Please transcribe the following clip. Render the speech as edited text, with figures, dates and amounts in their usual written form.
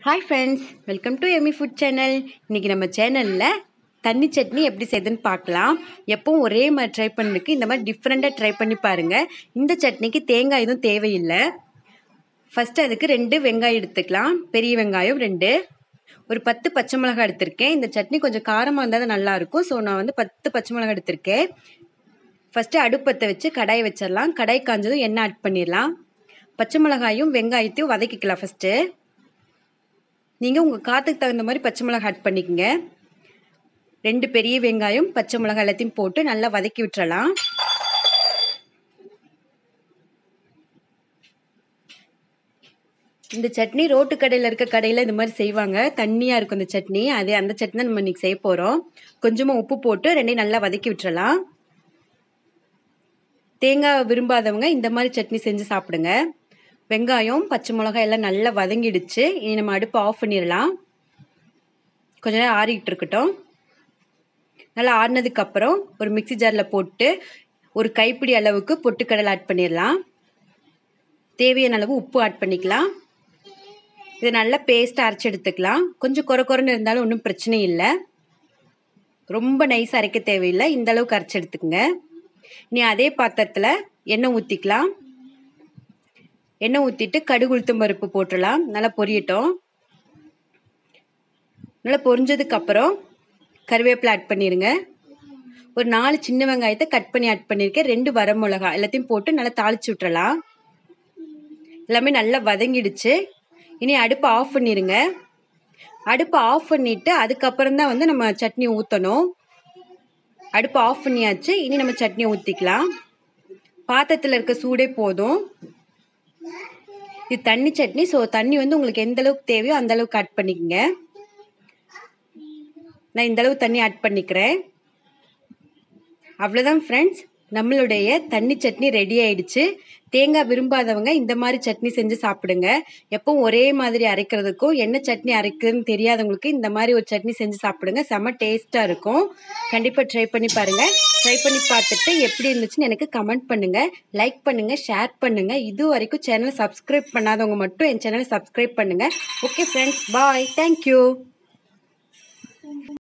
Hi friends, welcome to Yummy Food Channel. இன்னைக்கு நம்ம சேனல்ல தண்ணி சட்னி எப்படி செய்யுதுன்னு பார்க்கலாம். எப்பவும் ஒரே மாதிரி ட்ரை பண்ணிருக்கு இந்த மாதிரி டிஃபரெண்டா ட்ரை பண்ணி பாருங்க. இந்த சட்னிக்கு தேங்காய் எதுவும் தேவையில்லை. ஃபர்ஸ்ட் அதுக்கு 2 வெங்காயம் எடுத்துக்கலாம். பெரிய வெங்காயம் 2. ஒரு 10 பச்சை மிளகாய் எடுத்திருக்கேன். இந்த சட்னி கொஞ்சம் காரமா இருந்தா தான் நல்லா இருக்கும். சோ நான் வந்து 10 பச்சை மிளகாய் எடுத்திருக்கேன். ஃபர்ஸ்ட் அடுப்பத்தை வச்சு கடாய் வச்சிரலாம். கடாய் காஞ்சதும் எண்ணெய் ஆட் பண்ணிரலாம். பச்சை மிளகாயும் வெங்காயத்தையும் வதக்கிக்கலாம் ஃபர்ஸ்ட். நீங்க உங்க காரத்துக்கு தகுந்த மாதிரி பச்சை மிளகாய் ஆட் பண்ணிக்கங்க. 2 பெரிய வெங்காயம் பச்சை மிளகாய் எல்லாத்தையும் போட்டு நல்லா வதக்கி விட்டுறலாம். இந்த சட்னி ரோட்டு கடையில் இருக்க கடையில் இந்த மாதிரி செய்வாங்க. தண்ணியா இருக்கும் இந்த சட்னி. அந்த சட்னி தான் நம்ம இன்னைக்கு செய்ய போறோம். கொஞ்சமா உப்பு போட்டு ரெண்டையும் நல்லா வதக்கி விட்டுறலாம். தேங்காய் விரும்பாதவங்க இந்த மாதிரி சட்னி செஞ்சு சாப்பிடுங்க. வெங்காயம் பச்சை மிளகாய் எல்லாம் நல்லா வதங்கிடுச்சு. இனி நம்ம அடுப்பை ஆஃப் பண்ணிடலாம். கொஞ்ச நேரம் ஆறிக்கிட்டு இருக்கட்டும். நல்லா ஆறினதுக்கு அப்புறம் ஒரு மிக்ஸி ஜாரில் போட்டு ஒரு கைப்பிடி அளவுக்கு பொட்டுக்கடலை ஆட் பண்ணிடலாம். தேவையான அளவு உப்பு ஆட் பண்ணிக்கலாம். இதை நல்லா பேஸ்ட் அரைச்சி எடுத்துக்கலாம். கொஞ்சம் கொரன்னு இருந்தாலும் ஒன்றும் பிரச்சனை இல்லை. ரொம்ப நைஸாக அரைக்க தேவையில்லை. இந்த அளவுக்கு அரைச்சி எடுத்துக்கங்க. இனி அதே பாத்திரத்தில் எண்ணெய் ஊற்றிக்கலாம். எண்ணெய் ஊற்றிட்டு கடுகு உளுத்தம் பருப்பு போட்டுடலாம். நல்லா பொரியட்டும். நல்லா பொரிஞ்சதுக்கு அப்புறம் கருவேப்பிலை ஆட் பண்ணிடுங்க. ஒரு 4 சின்ன வெங்காயத்தை கட் பண்ணி ஆட் பண்ணியிருக்கேன். 2 வரமிளகாய் எல்லாத்தையும் போட்டு நல்லா தாளிச்சு விட்டுறலாம். எல்லாமே நல்லா வதங்கிடுச்சு. இனி அடுப்பை ஆஃப் பண்ணிடுங்க. அடுப்பை ஆஃப் பண்ணிட்டு அதுக்கப்புறம் தான் வந்து நம்ம சட்னி ஊற்றணும். அடுப்பை ஆஃப் பண்ணியாச்சு. இனி நம்ம சட்னி ஊற்றிக்கலாம். பாத்திரத்தில் இருக்க சூடே போதும். இது தண்ணி சட்னி. ஸோ தண்ணி வந்து உங்களுக்கு எந்த அளவுக்கு தேவையோ அந்த அளவுக்கு ஆட் பண்ணிக்கங்க. நான் இந்த அளவு தண்ணி ஆட் பண்ணிக்கிறேன். அவ்வளோதான் ஃப்ரெண்ட்ஸ், நம்மளுடைய தண்ணி சட்னி ரெடி ஆயிடுச்சு. தேங்காய் விரும்பாதவங்க இந்த மாதிரி சட்னி செஞ்சு சாப்பிடுங்க. எப்பவும் ஒரே மாதிரி அரைக்கிறதுக்கும் என்ன சட்னி அரைக்கிறதுன்னு தெரியாதவங்களுக்கு இந்த மாதிரி ஒரு சட்னி செஞ்சு சாப்பிடுங்க. செம்ம டேஸ்ட்டாக இருக்கும். கண்டிப்பாக ட்ரை பண்ணி பாருங்க. ட்ரை பண்ணி பார்த்துட்டு எப்படி இருந்துச்சுன்னு எனக்கு கமெண்ட் பண்ணுங்க, லைக் பண்ணுங்க, ஷேர் பண்ணுங்க. இது வரைக்கும் சேனலை சப்ஸ்கிரைப் பண்ணாதவங்க மட்டும் என் சேனலை சப்ஸ்கிரைப் பண்ணுங்க. Okay friends, bye, thank you.